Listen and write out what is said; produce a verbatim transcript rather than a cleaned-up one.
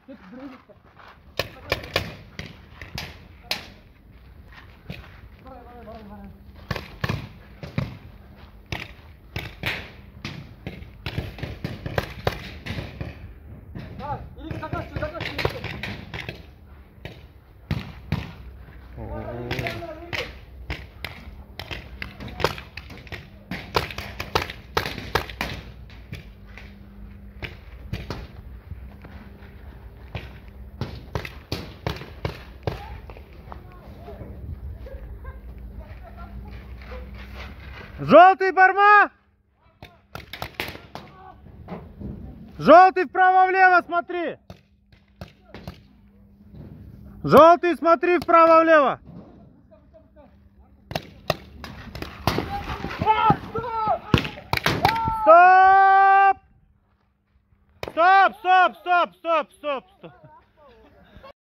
Желтый, Барма! Желтый вправо-влево, смотри! Желтый, смотри вправо-влево! Стоп! Стоп, стоп, стоп, стоп, стоп, стоп!